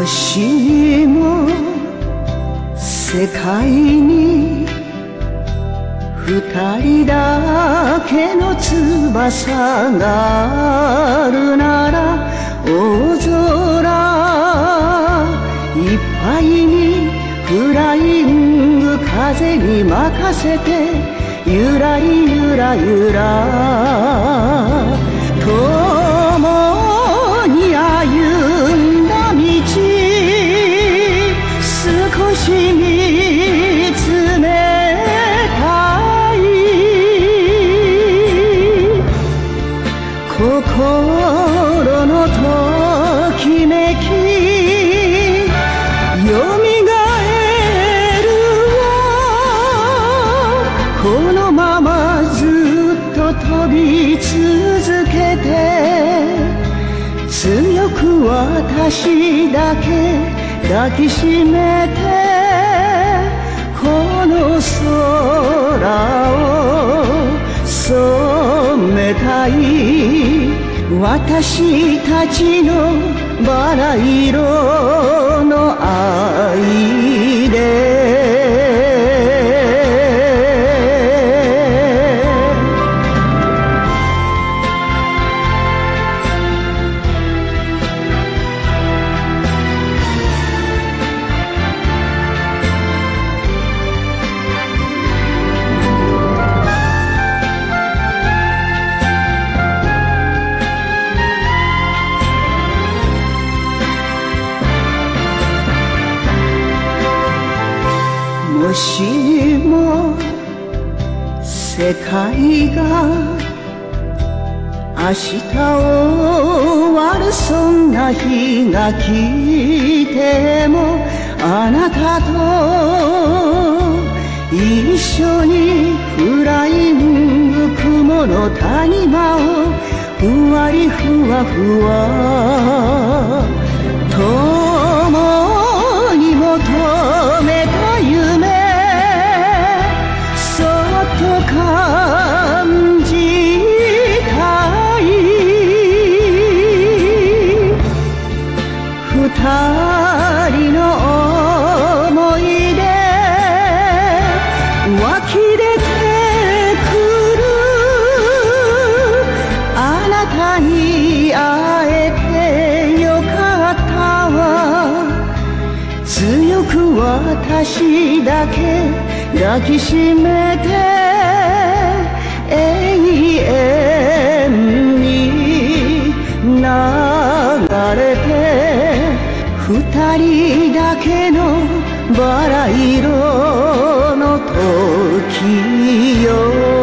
しも世界に二人だけの翼があるなら、大空いっぱいにフライング風に任せて、ゆらりゆらゆら共に歩んだ道、少し見つめたい。心のときめきよみがえるわ。このままずっと飛び続けて、強く私だけ抱きしめて、この空を染めたい。私たちのバラ色の愛で。もしも世界が明日終わるそんな日が来ても、あなたと一緒にフライング雲の谷間をふわりふわふわ共に求めた夢、感じたい。二人の想い出湧き出てくる。あなたに会えてよかったわ。強く私だけ抱きしめて、永遠に流れて、二人だけのバラ色の時よ。